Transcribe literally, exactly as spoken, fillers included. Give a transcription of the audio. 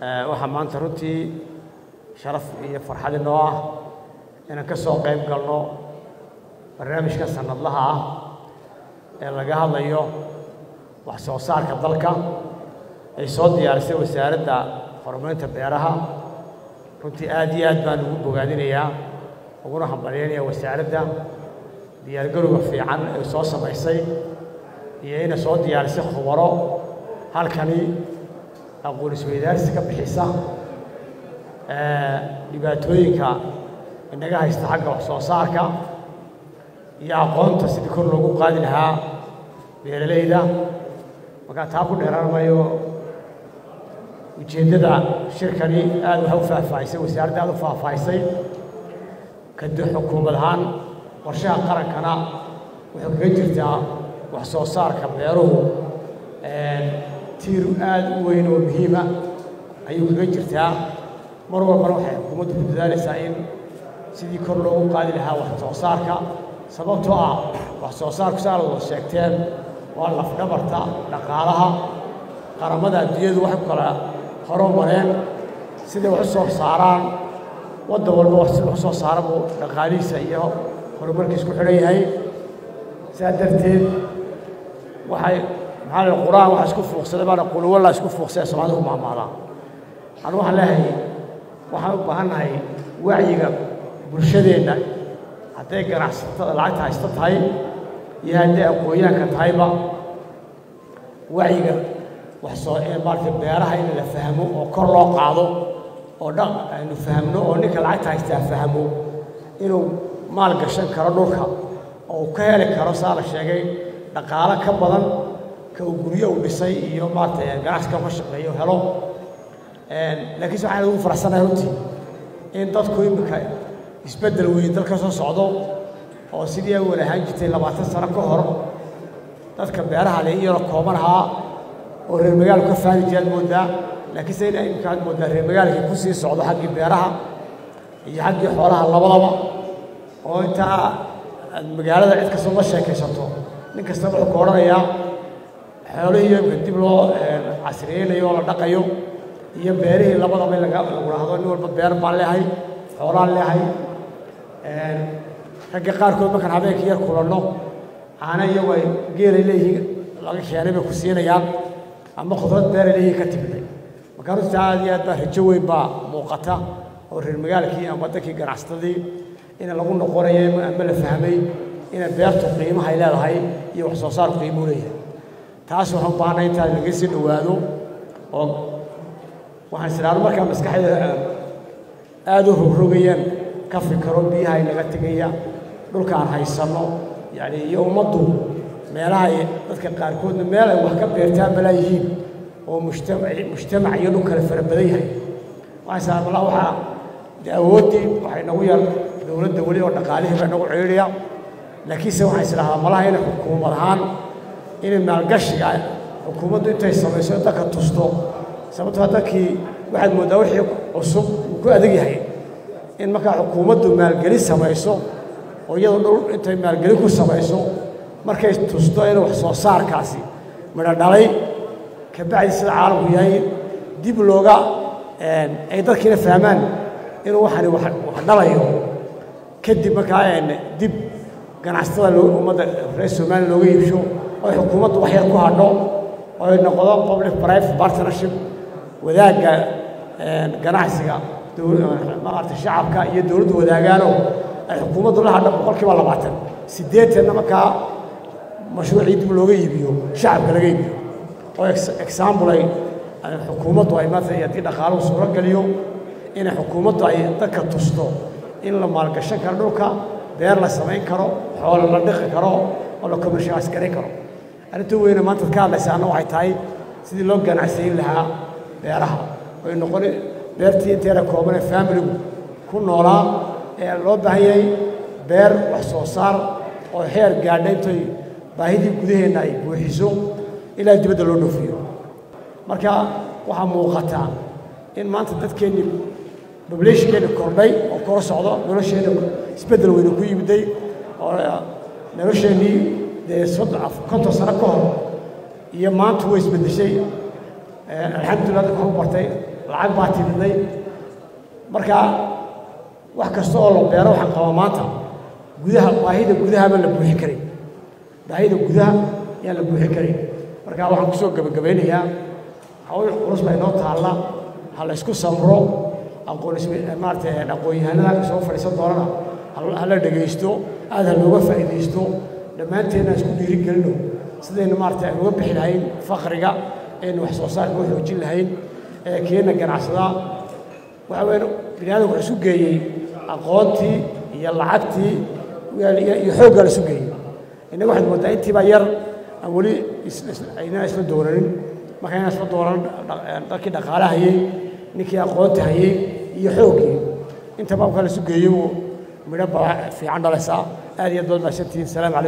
waxaa maanta runtii sharaf iyo farxad inoo ah inaan ka soo qayb galno barnaamijka sanadlaha ah ee laga hadlayo wax soo saarka dalka ay soo diyaarisay wasaaradda horumarinta beeraha. runtii aad iyo aad baan ugu bogaadinayaa uguna hambalyeynaya wasaaradda diyaargarowga fiican ee soo samaysay iyo inay soo diyaarisay khubaro halkani aqoon isweydaarsi ka bixisa dhibaatooyinka inaga haysta xagga wax soo saarka iyo aqoonta sidii kor loogu qaadi lahaa beeralayda. markaa taa ku dheeraanmayo ujeeddada shirkani aad waxa u faahfaahisay wasaaradda aad u faahfaahisay kadib xukuumad ahaan qorshaha qarankana wuxuu kaga jirtaa wax soo saarka beeruhu tiir aad u weyn oo muhiima ayuu kaga jirtaa. mar walbana waxay xukuumaddu ku dadaalaysaa in sidii kor loogu qaadi lahaa wax soo saarka, sababtoo ah wax soo saarku saa la wada sheegteen waa lafdhabarta dhaqaalaha. qaramada adduunyadu waxay ku kala horumareen siday wax u soo saaraan, waddan walba wax u soo saara buu dhaqaalihiisa iyo horumarkiisa ku xidhan yahay. sidaa darteed waxay maxaa la quraan waxa isku fuuqsaday baana qul walla isku fuuqsay Soomaalidu ku maamulaa. anu waxaan leeyahay waxaan u baahannahay wacyiga bulshadeenna, hadday ganacsatada lacagta haysta tahay iyo hadday aqoonyahanka tahayba, wacyiga wax soo maarta beeraha in la fahmo oo kor loo qaado oo dhaq aynu fahmno oo ninka lacagta haysta fahmo inuu maal gashan karo dhulka oo ka heli karo saa la sheegay dhaqaale ka badan ka uu guryo u dhisay iyo maarta ganacsiga ka shaqeeyo helo. laakiin waxaan ugu faraxsanahay runtii in dadku imika isbeddel weyn dalka soo socdo oo sidii ay wada ahaan jirtay labaatan sano ka hor dadka beeraha leh iyo kooban ahaa oo reer magaalku ka faani jireen moodaa. laakiin se inay imika moodaa reer magaalkii ku sii socdo xaggii beeraha iyo xaggii xoolaha labadaba, oo intaa magaalada cid kastoo la sheekaysato nin kasta wuxuu ka odhanayaa xoolihii imika dib loo casriyeynayo oo la dhaqayo iyo beerihii labadaba in lagu dhahdo nin walba beer baan leehay xoolaan leehay. ragga qaarkood markaan habeenkii yar kulanno caana iyagu ay geelay leeyihiin laga keenay bay ku siinayaan ama khudrad beeray leeyihiin ka timday. markaa runtii aad iyo aad baa rajo weyn baa muuqata oo reer magaalkii ama dadkii ganacsatadii in lagu noqonayo ama la fahmay in beertu qiimahay leedahay iyo wax soo saarku qiimo leeyahay. taas waxaan u baahnay intaa laga sii dhowaado oo waxaan isiraado markaa maskaxda aad u rogrogayaan ka fikiro biyaha inaga tegaya dhulka aan haysanno yani iyo ummaddu meelaha dadka qaarkoodna meel ay wax ka beertaan balaa yihiin oo mujtamac mujtamac iyo dhul kale fara badan yahay. waxaan isiraado malaa waxaa dee awooddii waxay nagu yar dowladda weli oo dhaqaalihii baa nagu ciidhaya. laakiinse waxaan isiraahdaa malaha inay xukuumad ahaan inay maalgashiga xukuumaddu intay samayso dadka tusto, sababtoo dadkii waxaad moodaa wixii cusub uu ku adag yahay in markaa xukuumaddu maalgelin samayso oo iyadoo dhul intay maalgelin ku samayso markay tusto inuu wax soo saarkaasi midho dhalay ka bacdi sida caalamku yahay dib looga ay dadkiina fahmaan inuu waxani wax dhalayo. kadib markaa dib ganacsatada ummadda reer Soomaaliya looga iibsho oo xukuumaddu wax yar ku hadho oo ay noqdo public private partnership, wadaagga ganacsiga maarta shacabka iyo dowladdu wadaagaano ay xukuumaddu la hadho boqolkiiba labaatan siddeetanna markaa mashruucii dib looga iibiyo shacabka laga iibiyo. oo example ay xukuumaddu ay maanta haddii dhaqaaluhu suuro geliyo inay xukuumaddu ay dadka tusto in la maalgashan karo dhulka, beer la samayn karo, xoolo la dhiqi karo oo la commercialize garan karo. arrinta weyne maanta ka hadlaysaana waxay tahay sidii loo ganacsiin lahaa beeraha oo noqon beertii inteeda kooban ee familigu ku noolaa ee loo baahan yahay beer wax soo saar oo heer gaadhay intay baahidii gudaheena ay buuxiso ilaa dibadda loo dhoofiyo. marka waxaa muuqata in maanta dadkeenni populationkeena kordhay oo kor socdo, nolosheena isbeddel weyn ku yimiday oo nolosheennii dee konton sano ka hor iyo maanta way isbeddeshay. alxamdulillah dadka u bartay lacag baa timidnay markaa wax kasta oo la beero waxaan qabaa maanta gudaha baahida gudahaba la buuxin karay baahida gudaha yaa la buuxin karay markaa waxaan kusoo gabagabeynayaa hawl culus baa inoo taalla ha la isku samro aqoon maaragtay aqoon-yahanada soo fadhiisan doonana ha la dhegaysto aad ha looga faa'iidaysto dhammaanteedna isku dhiirigelino sidaynu maaragtay aan uga bixi lahayn faqriga aynu wax soo saarka u xoojin lahayn ee keena ganacsadaa waxa weeye bini aadamku wuxuu isu geeyey aqoontii iyo lacagtii iyo xoogga la isu geeyey innaga waxaad moodaa intii baa yar aan weli aynaan isla doonanin marka inaan isla doonan dadkii dhaqaale hayey ninkii aqoonta hayey iyo xooggii inta baabka la isu geeyey midho fiican dhalaysaa aad iyo aad baad mahadsantihiin salaamu calaykum